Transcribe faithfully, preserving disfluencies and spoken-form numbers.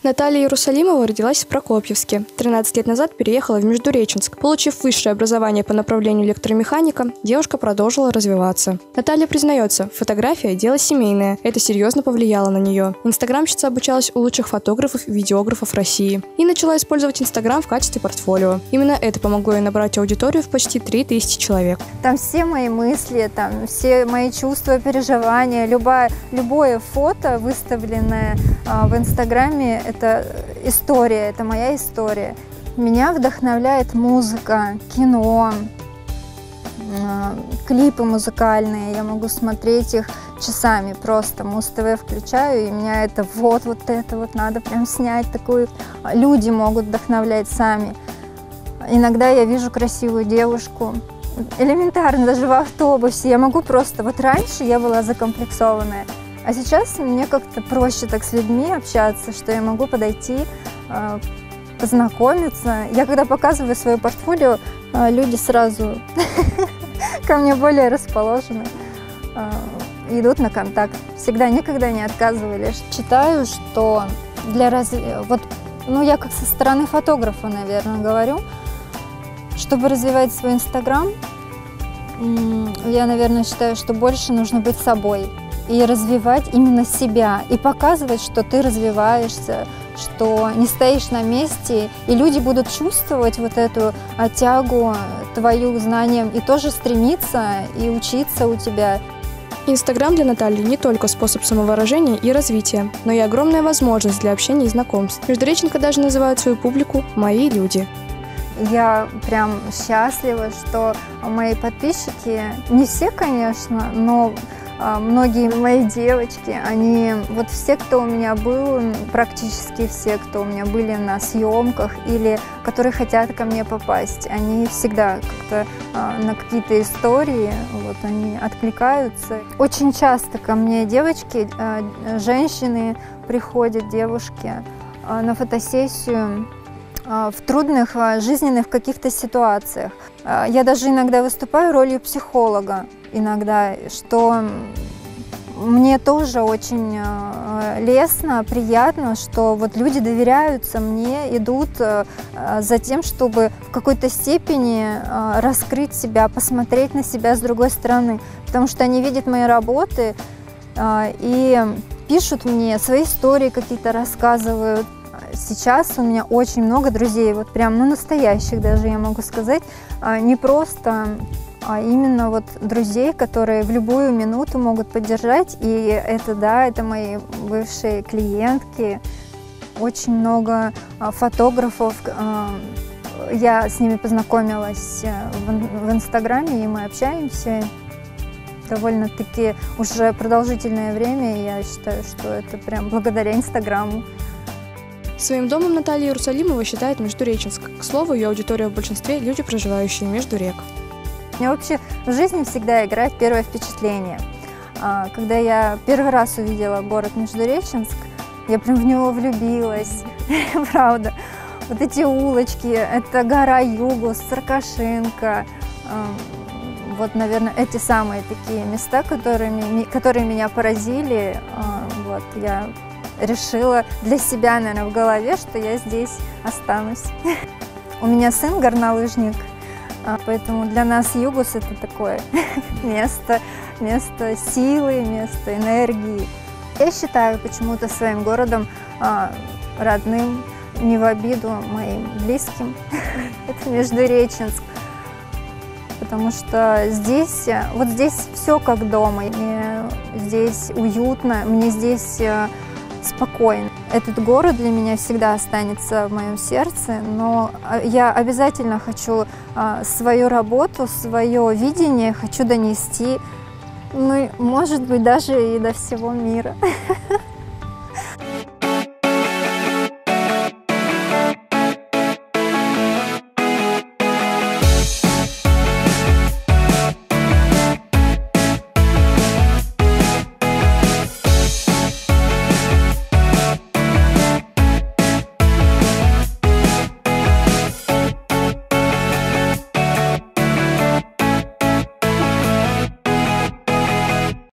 Наталья Иерусалимова родилась в Прокопьевске. тринадцать лет назад переехала в Междуреченск. Получив высшее образование по направлению электромеханика, девушка продолжила развиваться. Наталья признается, фотография – дело семейное. Это серьезно повлияло на нее. Инстаграмщица обучалась у лучших фотографов и видеографов России. И начала использовать Инстаграм в качестве портфолио. Именно это помогло ей набрать аудиторию в почти три тысячи человек. Там все мои мысли, там все мои чувства, переживания, любое, любое фото, выставленное а, в Инстаграме, это история, это моя история. Меня вдохновляет музыка, кино, клипы музыкальные. Я могу смотреть их часами просто. Муз-ТВ включаю, и меня это вот, вот это вот надо прям снять такую. Люди могут вдохновлять сами. Иногда я вижу красивую девушку. Элементарно, даже в автобусе. Я могу просто... Вот раньше я была закомплексованная. А сейчас мне как-то проще так с людьми общаться, что я могу подойти, познакомиться. Я когда показываю свое портфолио, люди сразу ко мне более расположены, идут на контакт. Всегда, никогда не отказывали. Читаю, что для развития... Вот, ну, я как со стороны фотографа, наверное, говорю, чтобы развивать свой Инстаграм, я, наверное, считаю, что больше нужно быть собой. И развивать именно себя, и показывать, что ты развиваешься, что не стоишь на месте, и люди будут чувствовать вот эту тягу твою знаниям и тоже стремиться и учиться у тебя. Инстаграм для Натальи не только способ самовыражения и развития, но и огромная возможность для общения и знакомств. Междуреченка даже называют свою публику «мои люди». Я прям счастлива, что мои подписчики, не все, конечно, но многие мои девочки, они, вот все, кто у меня был, практически все, кто у меня были на съемках или которые хотят ко мне попасть, они всегда как-то на какие-то истории, вот они откликаются. Очень часто ко мне девочки, женщины приходят, девушки, на фотосессию в трудных жизненных каких-то ситуациях. Я даже иногда выступаю ролью психолога, иногда, что мне тоже очень лестно, приятно, что вот люди доверяются мне, идут за тем, чтобы в какой-то степени раскрыть себя, посмотреть на себя с другой стороны, потому что они видят мои работы и пишут мне свои истории, какие-то рассказывают. Сейчас у меня очень много друзей, вот прям, ну, настоящих даже, я могу сказать, не просто, а именно вот друзей, которые в любую минуту могут поддержать, и это, да, это мои бывшие клиентки, очень много фотографов, я с ними познакомилась в Инстаграме, и мы общаемся довольно-таки уже продолжительное время, и я считаю, что это прям благодаря Инстаграму. Своим домом Наталья Иерусалимова считает Междуреченск. К слову, ее аудитория в большинстве – люди, проживающие между рек. Мне вообще в жизни всегда играет первое впечатление. Когда я первый раз увидела город Междуреченск, я прям в него влюбилась, правда. Вот эти улочки, это гора Югус, Саркашинка. Вот, наверное, эти самые такие места, которые, которые меня поразили. Вот, я решила для себя, наверное, в голове, что я здесь останусь. У меня сын горнолыжник, поэтому для нас Югус – это такое место, место силы, место энергии. Я считаю почему-то своим городом родным, не в обиду моим близким. Это Междуреченск. Потому что здесь, вот здесь все как дома. Мне здесь уютно, мне здесь спокойно. Этот город для меня всегда останется в моем сердце, но я обязательно хочу свою работу, свое видение хочу донести, ну, может быть, даже и до всего мира.